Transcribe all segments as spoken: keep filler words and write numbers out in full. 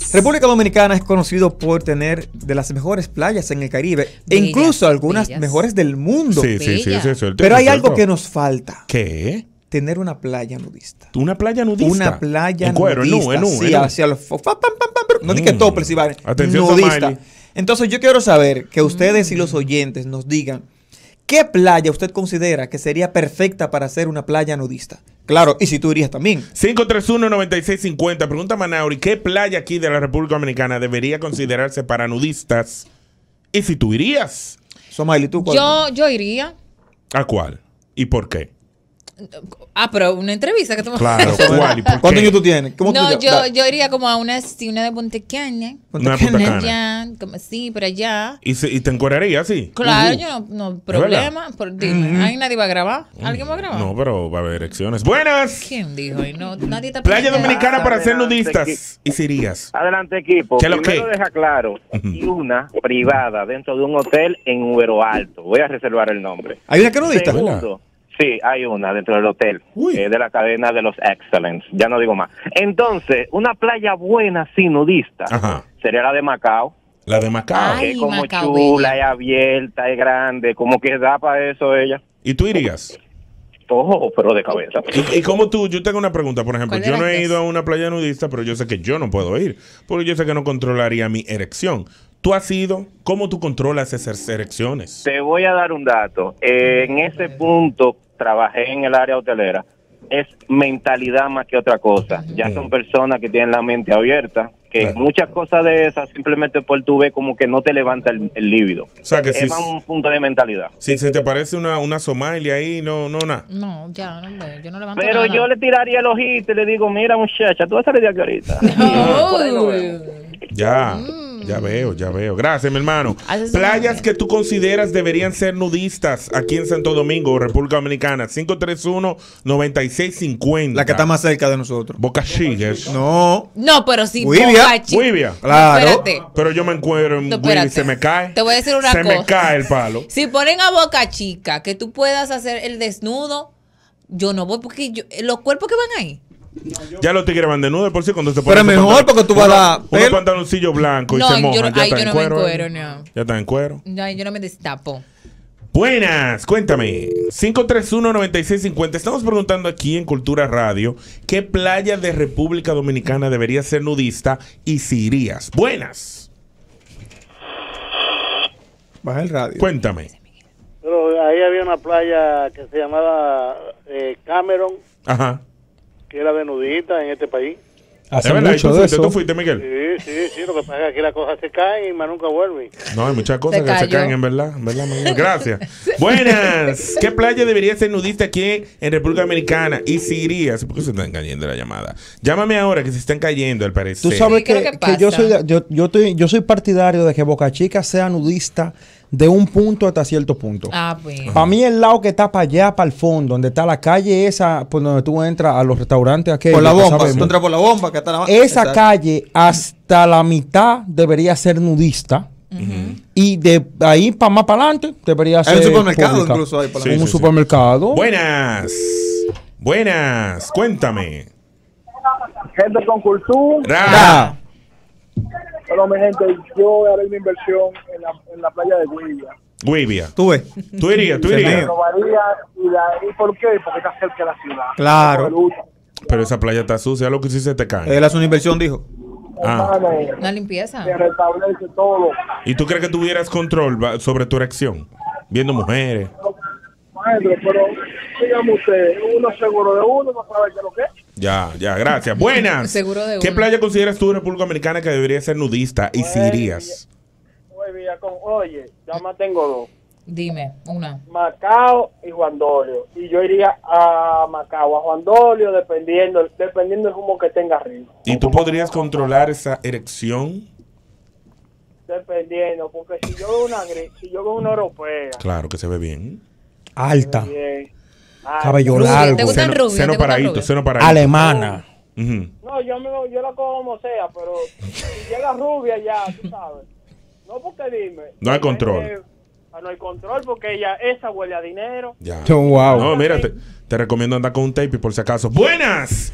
República Dominicana es conocido por tener de las mejores playas en el Caribe, bellas, e incluso algunas bellas. mejores del mundo. Sí, sí, sí, sí, sí, pero hay algo que nos falta. ¿Qué? Tener una playa nudista. ¿Una playa nudista? Una playa en cuero, nudista. En nu, en nu, sí, en nu. hacia los... No di que tople, si vale. Atención, nudista. Somali. Entonces yo quiero saber que ustedes mm. y los oyentes nos digan ¿qué playa usted considera que sería perfecta para hacer una playa nudista? Claro, y si tú irías también. cinco tres uno, nueve seis cinco cero. Pregunta Manauri, ¿qué playa aquí de la República Dominicana debería considerarse para nudistas? ¿Y si tú irías? Somaili, ¿tú cuál? Yo, yo iría. ¿A cuál? ¿Y por qué? Ah, pero una entrevista que tú me Claro, ¿cuál y por qué? ¿Cuántos años tú tienes? ¿Cómo no, tú yo, yo iría como a una, sí, una de Punta Cana. Una de Punta Cana. Allá, como así, por allá. ¿Y, se, y te encueraría así? Claro, uh-huh. yo no, no problema. Por, dime, uh-huh. ¿ahí nadie va a grabar? ¿Alguien va a grabar? No, pero va a haber elecciones. ¡Buenas! ¿Quién dijo? Y no, nadie está Playa Dominicana ah, para adelante, ser nudistas. Equipo. ¿Y si irías? Adelante, equipo. ¿Qué lo Primero que? deja claro. Uh-huh. Y una privada dentro de un hotel en Ubero Alto. Voy a reservar el nombre. ¿Hay una que nudista? Segundo, sí, hay una dentro del hotel, eh, de la cadena de los Excellence, ya no digo más. Entonces, una playa buena, sí, nudista, Ajá. sería la de Macao. La de Macao. Ay, es como Macao, chula, bella. es abierta, es grande, como que da para eso ella. ¿Y tú irías? Ojo, pero de cabeza. ¿Y, y cómo tú? Yo tengo una pregunta, por ejemplo. Yo no he dos? ido a una playa nudista, pero yo sé que yo no puedo ir, porque yo sé que no controlaría mi erección. ¿Tú has ido? ¿Cómo tú controlas esas erecciones? Te voy a dar un dato. Eh, en ese punto, trabajé en el área hotelera. Es mentalidad más que otra cosa. Ya son personas que tienen la mente abierta, que Claro. muchas cosas de esas simplemente por tu ves como que no te levanta el, el líbido. O sea, que es si, más un punto de mentalidad. si se te parece una, una Somalia ahí, no, no, nada. No, ya, no, yo no levanto Pero nada. yo le tiraría el ojito y le digo, mira muchacha, tú vas a salir de aquí ahorita. No. Por ahí nos vemos. Ya, ya veo, ya veo. Gracias, mi hermano. Haces Playas una- que tú consideras deberían ser nudistas aquí en Santo Domingo, República Dominicana. cinco tres uno, nueve seis cinco cero. La que está más cerca de nosotros. Boca Chica. No. No, pero si Huivia. Boca Chica- Huivia. Claro. Espérate. Pero yo me encuentro en No, Huivia y espérate. se me cae. Te voy a decir una se cosa. me cae el palo. Si ponen a Boca Chica que tú puedas hacer el desnudo, yo no voy porque yo, los cuerpos que van ahí. Ya los tigres van desnudos por sí cuando se Pero ponen es su mejor pantalón- porque tú vas a uno- dar unos pelo. pantaloncillos blancos y No, se yo mojan. no- ya ay, está yo en no me cuero. encuero, ¿eh? no. Ya está en cuero. Ay, yo no me destapo. Buenas, cuéntame. cinco tres uno, nueve seis cinco cero. Estamos preguntando aquí en Cultura Radio ¿qué playa de República Dominicana debería ser nudista y si irías? Buenas. Baja el radio. Cuéntame. Pero ahí había una playa que se llamaba eh, Cameron, Ajá. que era de nudita en este país. Hace ¿Es verdad? ¿Y mucho tú de fuiste, eso. tú fuiste, Miguel? Sí, sí, sí, lo que pasa es que aquí las cosas se caen y más nunca vuelven. No, hay muchas cosas Se que se cayó. caen en verdad, en verdad, Miguel. Gracias. Buenas. ¿Qué playa debería ser nudista aquí en República Dominicana? Y si irías, ¿por qué se están cayendo la llamada? Llámame ahora que se están cayendo al parecer. Tú sabes Sí, ¿qué es que, lo que que yo pasa? soy de- yo, yo, estoy- yo soy partidario de que Boca Chica sea nudista de un punto hasta cierto punto. Ah, bueno. Para mí el lado que está para allá, para el fondo, donde está la calle esa, por donde tú entras a los restaurantes aquellos. Por la que bomba. sabemos. Tú entras por la bomba que está la Esa Exacto. calle hasta la mitad debería ser nudista. Y de ahí para más para adelante debería ser Hay un supermercado pública. incluso ahí por la Sí, un sí, sí. supermercado. Buenas. Buenas. Cuéntame. Gente con cultura. Ra. Ya. Pero mi gente, yo haré una inversión en la, en la playa de Guilla. Guivia. Tú ves. Tú irías, tú Se irías. mío. Robaría y de ahí, ¿por qué? Porque está cerca de la ciudad. Claro. Pelusa. Pero esa playa está sucia, lo que sí se te cae. Él hace una inversión, dijo. Ah. Hermano, Una limpieza. se restablece todo. ¿Y tú crees que tuvieras control va- sobre tu erección? Viendo mujeres. Maestro, pero dígame usted, uno seguro de uno, no sabe qué es lo que es. Ya, ya, gracias. Buenas. Seguro de ¿Qué uno. playa consideras tú, República Dominicana, que debería ser nudista y si irías? Oye, Villacón, oye, ya más tengo dos. Dime, una. Macao y Juan Dolio. Y yo iría a Macao, a Juan Dolio, dependiendo, dependiendo del humo que tenga arriba. ¿Y tú podrías controlar esa erección? Dependiendo, porque si yo veo una, gri- si yo veo una europea, Claro que se ve bien. Alta. bien. Ay, Cabello Rubia, largo. ¿te gustan Seno, rubias? seno ¿Te gustan paradito, rubias? seno paradito. Alemana. Ujú. No, yo, me, yo la cojo como sea, pero si llega rubia ya, tú sabes. No, porque dime. No hay control. Eh, no hay control porque ella, esa huele a dinero. Ya. Oh, wow. No, mira, te, te recomiendo andar con un tape por si acaso. ¡Buenas!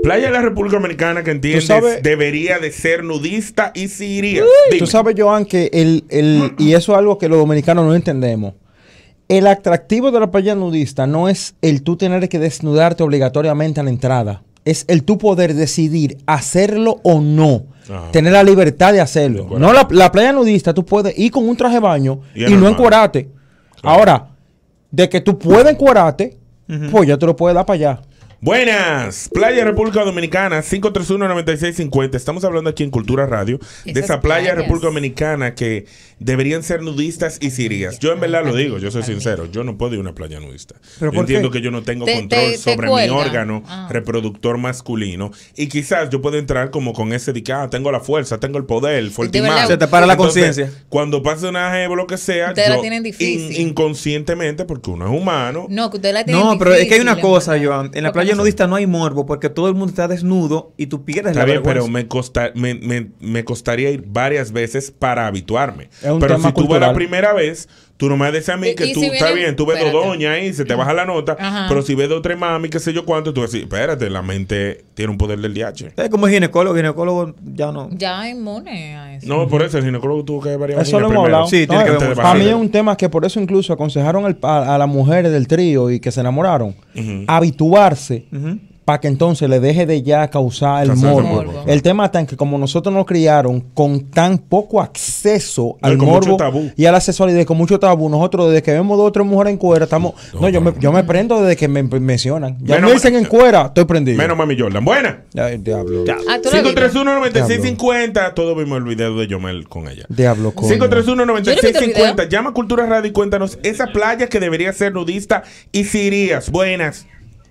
Playa de la República Dominicana que entiendes sabes- debería de ser nudista y si irías. Tú Dime. sabes, Joan, que el, el, y eso es algo que los dominicanos no entendemos. El atractivo de la playa nudista no es el tú tener que desnudarte obligatoriamente a la entrada. Es el tú poder decidir hacerlo o no. Ajá. Tener la libertad de hacerlo. Encuerarte. No la, la playa nudista, tú puedes ir con un traje de baño Y y, es no normal. encuerarte. Claro. Ahora, de que tú puedes encuerarte, pues ya te lo puedes dar para allá. Buenas, Playa República Dominicana, cinco tres uno, nueve seis cinco cero. Estamos hablando aquí en Cultura Radio de Esas esa playa playas. República Dominicana que deberían ser nudistas y sirías. Yo en verdad lo digo, yo soy sincero, yo no puedo ir a una playa nudista. ¿Pero Yo por entiendo qué? que yo no tengo Te- control te- te sobre mi cuelgan. órgano Ah. reproductor masculino y quizás yo puedo entrar como con ese de que ah, tengo la fuerza, tengo el poder, el verdad. fortimán. Se te para la Entonces, conciencia. Cuando pase una jeva o lo que sea, Ustedes la yo tienen difícil. in- inconscientemente, porque uno es humano. No, que usted la tiene No, pero es que hay una difícil, cosa, en Joan. verdad. En la Porque playa no- nudista no hay morbo porque todo el mundo está desnudo y tú pierdes Está la bien, pero vergüenza. me, costa, me, me, me costaría ir varias veces para habituarme. Es un Pero tema si tú vas cultural. la primera vez, tú no me dices a mí Y- que y tú, si está viene- bien, tú ves dos espérate. doñas ahí, se te baja la nota, Ajá. pero si ves dos tres mami, qué sé yo cuánto, tú vas a decir, espérate, la mente tiene un poder del D H. Es como ginecólogo, ginecólogo ya no. Ya inmune a eso. No, por eso el ginecólogo tuvo que ver varias Eso lo uñas hemos primero. hablado. Sí, tiene que ver antes de mucho. Para mí bajarle. es un tema que por eso incluso aconsejaron al- a, a las mujeres del trío y que se enamoraron Ujú. habituarse Ujú. para que entonces le deje de ya causar el Causar el morbo. morbo. El tema está en que como nosotros nos criaron con tan poco acceso No, al con mucho morbo tabú. y a la sexualidad, y con mucho tabú, nosotros desde que vemos dos o tres mujeres en cuera, estamos... No, No, yo, me, no. yo me prendo desde que me mencionan. Ya Menos me dicen ma- en cuera, estoy prendido. Menos mami Jordan. Buena. Ay, diablo. Ah, ¿tú la cinco tres viste? uno, nueve seis cinco cero. Todos vimos el video de Yomel con ella. Diablo, coño. cinco tres uno, nueve seis Yo no he visto el cinco cero. video. Llama a Cultura Radio y cuéntanos esa playa que debería ser nudista y si irías. Buenas.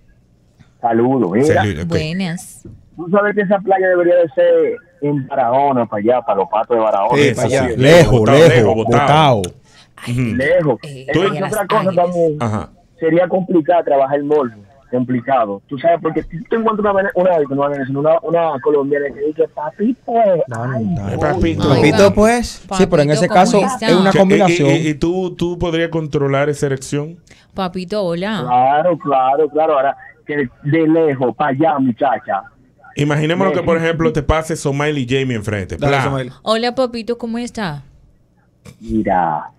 Saludos, mira. Salud, ok. Buenas. Tú sabes que esa playa debería de ser en Barahona, para allá, para los patos de Barahona. Sí, Eso para allá. sí, Lejos, botado, lejos, botado. botado. Ujú. Lejos. Eh, Entonces, en las otra cosa águilas. también Ajá. sería complicado trabajar el morbo. Complicado. Tú sabes, porque si tú encuentras una, vene- una, no, una, venezolana, una, una colombiana que dice, papi, pues. ay, Ay, papito. Ay, Papito, va. pues. Sí, pero en ese Papito, caso ¿cómo es está? una Che, combinación. ¿Y, y- y tú, tú podrías controlar esa erección? Papito, hola. Claro, claro, claro. Ahora, que de lejos, para allá, muchacha. Imaginémonos que, por ejemplo, te pase Somaili y Jamie enfrente. Dale, Pla. Samuel. Hola, papito, ¿cómo está? Mira.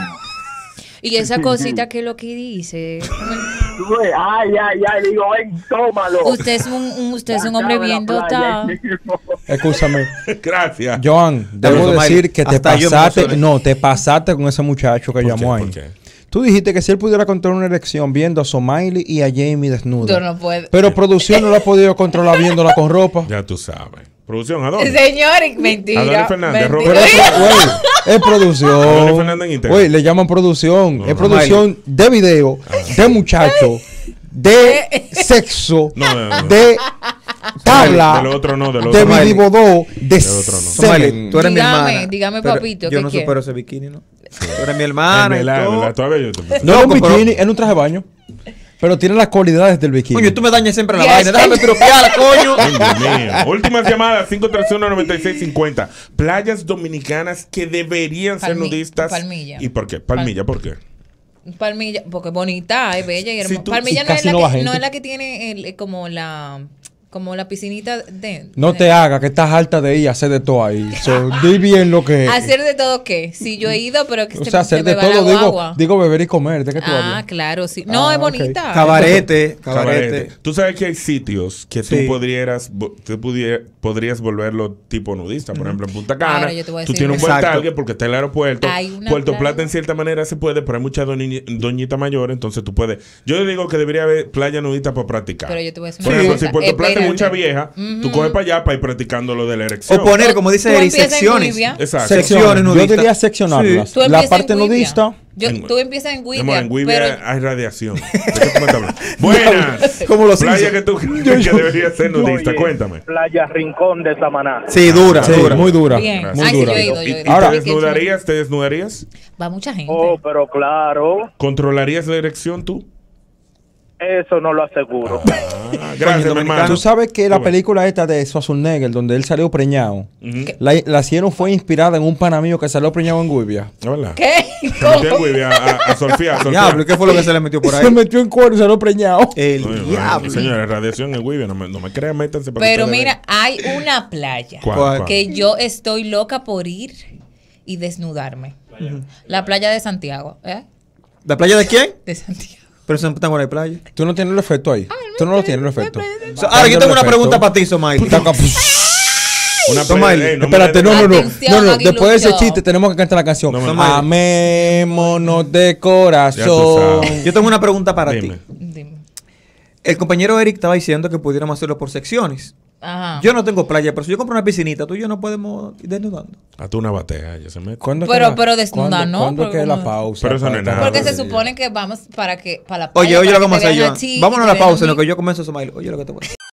Y esa cosita que lo que dice. Tú ves, ay, ay, ay, digo, ven, tómalo. Usted es un, un- usted es un hombre Sácame la bien playa. dotado. Escúchame. Gracias. Joan, debo Somalia. decir que te Hasta yo me pasaste, emocioné. no, te pasaste con ese muchacho que ¿Por llamó qué? ahí. ¿Por qué? Tú dijiste que si él pudiera controlar una erección viendo a Somaili y a Jamie desnuda. Yo no puedo. Pero producción no lo ha podido controlar viéndola con ropa. Ya tú sabes. Producción, ¿a dónde? Señor, mentira. Adonis Fernández, mentira. Pero eso, güey, es producción. Adonis Fernández en Instagram. Güey, le llaman producción. No, es no. producción de video, de muchacho, de sexo, No, no, no. de tabla, De lo otro no, de lo de otro no. vidibodó, de otro no. Somalia, semen. tú eres mi Dígame, hermana. dígame, pero papito, Yo ¿qué no quiere? supero ese bikini, ¿no? Tú eres mi Es hermana y verdad, todo. verdad. Todavía yo te... No es un Loco, pero- bikini, es un traje de baño. Pero tiene las cualidades del bikini. Coño, tú me dañas siempre la Yes. vaina. Déjame piropear, coño. Ay, Dios mío. Últimas llamadas, cinco tres uno, nueve seis cinco cero. Playas dominicanas que deberían ser Palmi- nudistas. Palmilla. ¿Y por qué? Palmilla, ¿por qué? Palmilla, porque es bonita, es bella y hermosa. Si tú- Palmilla si no, es casi la no que, va gente. no es la que tiene el, eh, como la como la piscinita de No de- te hagas que estás alta de ir a hacer de todo ahí. So, di bien lo que es. hacer de todo qué. Si yo he ido, pero que O se, sea, se hacer me de va la todo, digo, guagua. digo beber y comer. ¿De qué tú Ah, hablas? claro, sí. No, Ah, es ok. bonita. Cabarete, Cabarete. cabarete. Tú sabes que hay sitios que tú Sí. podrías, vo- tú pudier- podrías volverlo tipo nudista. Por ejemplo, en Punta Cana, Ahora yo te voy a tú decir- tienes un buen Exacto. target porque está el aeropuerto. Hay una Puerto playa- Plata en cierta manera se puede, pero hay mucha doñi- doñita mayor, entonces tú puedes. Yo digo que debería haber playa nudista para practicar. Pero yo te voy a decir Por una ejemplo, cosa. si Puerto Plata es Espérate. mucha vieja, tú coges para allá para ir practicando lo de la erección. O poner, como dice Tú Eri, empiezas en secciones. Guivia. Exacto. Secciones Yo nudistas. diría seccionarlas. Sí. Tú La empiezas parte en Guivia. nudista. Yo, En- tú empiezas en Mi amor, Guivia, en Guivia pero hay radiación. ¿De qué tú me estás hablando? Buenas. Como los Playa Simpsons. que tú crees que debería ser nudista. Oye, Cuéntame. Playa Rincón de Samaná. Sí, dura, Sí, dura. muy dura. bien. Gracias. Ay, Muy sí, dura. yo he ido, yo ¿Y, he y ido. te Ay, qué desnudarías? ¿Te desnudarías? chulo. Va mucha gente. Oh, pero claro. ¿Controlarías la erección tú? eso no lo aseguro. Ah, gracias, mi hermano. Tú sabes que la Bueno. película esta de Schwarzenegger, donde él salió preñado, Ujú. la, la hicieron fue inspirada en un pana mío que salió preñado en Guibia. ¿Es verdad? ¿Qué? Se metió en Guibia a, a, a Sofía, a Sofía. Diablo, ¿y qué fue lo que se le metió por ahí? Se metió en cuero y salió preñado. El Oye, diablo. Señores, radiación en Guibia, no me, no me crean, métanse para que Pero ustedes mira, hay una playa vean. ¿Cuál, ¿Cuál? cuál? que yo estoy loca por ir y desnudarme. La playa de Santiago, ¿eh? ¿La playa de quién? De Santiago. Pero eso no hay playa. Tú no tienes el efecto ahí. Tú no lo tienes el efecto. So, ahora, yo tengo una pregunta para ti, Somaili. Una Somaili, playa- eh, no me- Espérate, no, no, no. Atención, no, no. Aguilucho. Después de ese chiste tenemos que cantar la canción. No me- Amémonos de Ya tú corazón. sabes. Yo tengo una pregunta para Dime. ti. Dime. El compañero Eric estaba diciendo que pudiéramos hacerlo por secciones. Ajá. Yo no tengo playa, pero si yo compro una piscinita, tú y yo no podemos ir desnudando. A tú una batea, ya se mete. ¿Cuándo Pero- que la- pero desnuda, cuándo- ¿no? ¿Cuándo Porque que la como- pausa? Pero eso no es Para- nada. Porque se sí. supone que vamos para que para la playa. Oye, oye para lo que vamos a te hacer, vean Joan. a ti y Vámonos a te la vean pausa en lo mí. que yo comienzo a Somaili. Oye lo que te voy a decir.